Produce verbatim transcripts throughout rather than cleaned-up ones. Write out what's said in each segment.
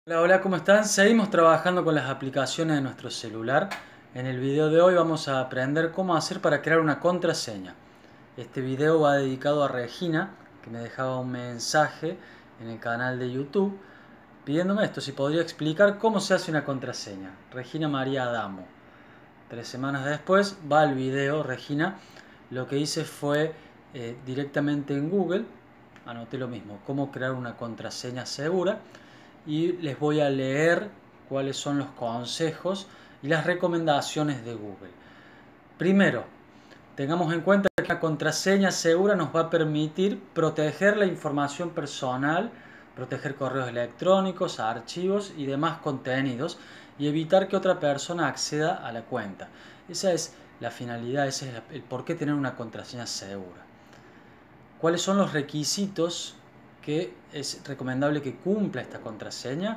Hola, hola, ¿cómo están? Seguimos trabajando con las aplicaciones de nuestro celular. En el video de hoy vamos a aprender cómo hacer para crear una contraseña. Este video va dedicado a Regina, que me dejaba un mensaje en el canal de YouTube pidiéndome esto, si podría explicar cómo se hace una contraseña. Regina María Adamo. Tres semanas después va el video, Regina. Lo que hice fue eh, directamente en Google, anoté lo mismo, cómo crear una contraseña segura, y les voy a leer cuáles son los consejos y las recomendaciones de Google. Primero, tengamos en cuenta que la contraseña segura nos va a permitir proteger la información personal, proteger correos electrónicos, archivos y demás contenidos y evitar que otra persona acceda a la cuenta. Esa es la finalidad, ese es el por qué tener una contraseña segura. ¿Cuáles son los requisitos que es recomendable que cumpla esta contraseña?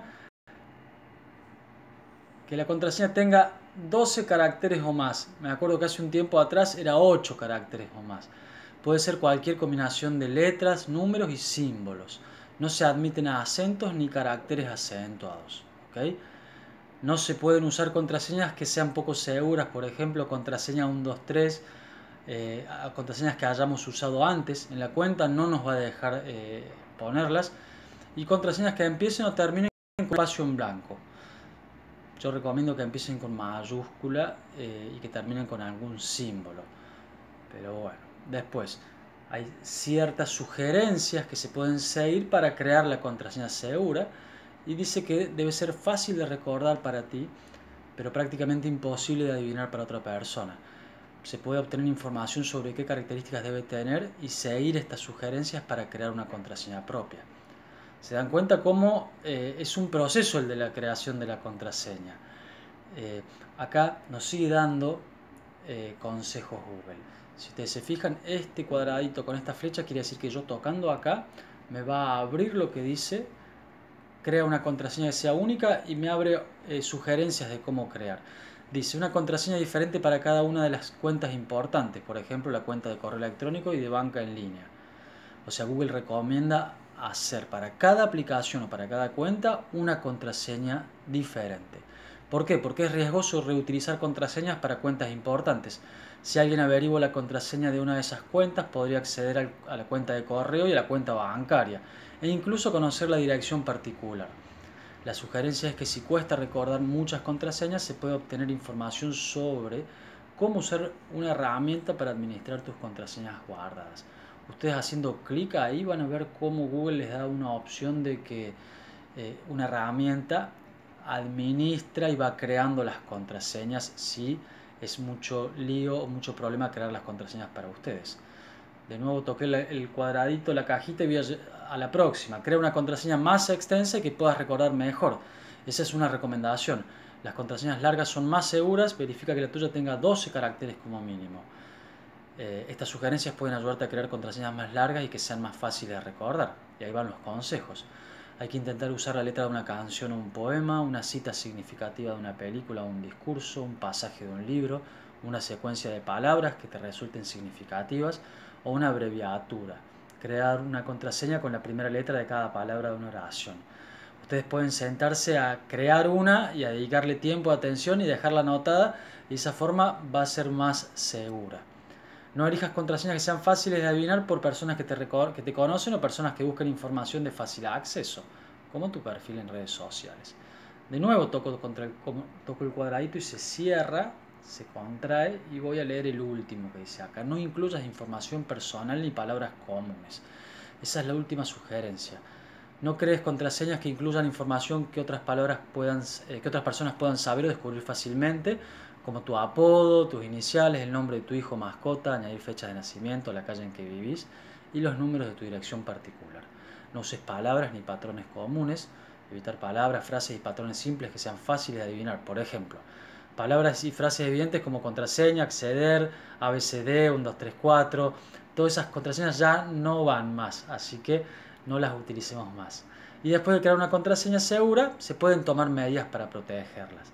Que la contraseña tenga doce caracteres o más. Me acuerdo que hace un tiempo atrás era ocho caracteres o más. Puede ser cualquier combinación de letras, números y símbolos. No se admiten acentos ni caracteres acentuados. ¿Okay? No se pueden usar contraseñas que sean poco seguras, por ejemplo, contraseña uno dos tres, eh, contraseñas que hayamos usado antes en la cuenta, no nos va a dejar eh, ponerlas. Y contraseñas que empiecen o terminen con espacio en blanco. Yo recomiendo que empiecen con mayúscula eh, y que terminen con algún símbolo. Pero bueno, después hay ciertas sugerencias que se pueden seguir para crear la contraseña segura. Y dice que debe ser fácil de recordar para ti, pero prácticamente imposible de adivinar para otra persona. Se puede obtener información sobre qué características debe tener y seguir estas sugerencias para crear una contraseña propia. Se dan cuenta cómo eh, es un proceso el de la creación de la contraseña. Eh, acá nos sigue dando eh, consejos Google. Si ustedes se fijan, este cuadradito con esta flecha quiere decir que yo tocando acá me va a abrir lo que dice crea una contraseña que sea única y me abre eh, sugerencias de cómo crear. Dice una contraseña diferente para cada una de las cuentas importantes, por ejemplo la cuenta de correo electrónico y de banca en línea. O sea, Google recomienda hacer para cada aplicación o para cada cuenta una contraseña diferente. ¿Por qué? Porque es riesgoso reutilizar contraseñas para cuentas importantes. Si alguien averigua la contraseña de una de esas cuentas, podría acceder a la cuenta de correo y a la cuenta bancaria, e incluso conocer la dirección particular. La sugerencia es que si cuesta recordar muchas contraseñas, se puede obtener información sobre cómo usar una herramienta para administrar tus contraseñas guardadas. Ustedes haciendo clic ahí van a ver cómo Google les da una opción de que eh, una herramienta administra y va creando las contraseñas si es mucho lío o mucho problema crear las contraseñas para ustedes. De nuevo toqué el cuadradito, la cajita y voy a, a la próxima. Crea una contraseña más extensa y que puedas recordar mejor. Esa es una recomendación. Las contraseñas largas son más seguras. Verifica que la tuya tenga doce caracteres como mínimo. Eh, estas sugerencias pueden ayudarte a crear contraseñas más largas y que sean más fáciles de recordar. Y ahí van los consejos. Hay que intentar usar la letra de una canción o un poema, una cita significativa de una película o un discurso, un pasaje de un libro, una secuencia de palabras que te resulten significativas o una abreviatura. Crear una contraseña con la primera letra de cada palabra de una oración. Ustedes pueden sentarse a crear una y a dedicarle tiempo, atención y dejarla anotada, y de esa forma va a ser más segura. No elijas contraseñas que sean fáciles de adivinar por personas que te, que te conocen o personas que buscan información de fácil acceso, como tu perfil en redes sociales. De nuevo toco, contra el, toco el cuadradito y se cierra, se contrae, y voy a leer el último que dice acá. No incluyas información personal ni palabras comunes. Esa es la última sugerencia. No crees contraseñas que incluyan información que otras, palabras puedan, eh, que otras personas puedan saber o descubrir fácilmente, como tu apodo, tus iniciales, el nombre de tu hijo, mascota, añadir fecha de nacimiento, la calle en que vivís y los números de tu dirección particular. No uses palabras ni patrones comunes. Evitar palabras, frases y patrones simples que sean fáciles de adivinar. Por ejemplo, palabras y frases evidentes como contraseña, acceder, A B C D, uno dos tres cuatro. Todas esas contraseñas ya no van más, así que no las utilicemos más. Y después de crear una contraseña segura, se pueden tomar medidas para protegerlas.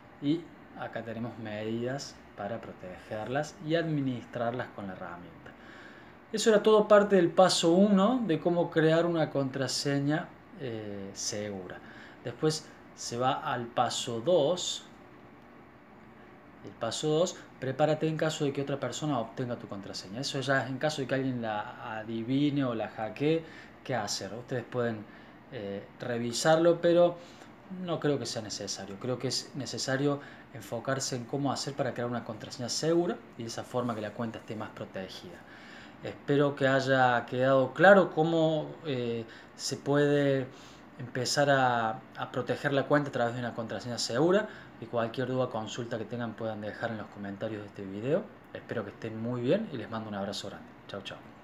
Y acá tenemos medidas para protegerlas y administrarlas con la herramienta. Eso era todo parte del paso uno de cómo crear una contraseña eh, segura. Después se va al paso dos. El paso dos, prepárate en caso de que otra persona obtenga tu contraseña. Eso ya es en caso de que alguien la adivine o la hackee, ¿qué hacer? Ustedes pueden eh, revisarlo, pero no creo que sea necesario. Creo que es necesario enfocarse en cómo hacer para crear una contraseña segura y de esa forma que la cuenta esté más protegida. Espero que haya quedado claro cómo eh, se puede empezar a, a proteger la cuenta a través de una contraseña segura. Y cualquier duda o consulta que tengan puedan dejar en los comentarios de este video. Espero que estén muy bien y les mando un abrazo grande. Chao, chao.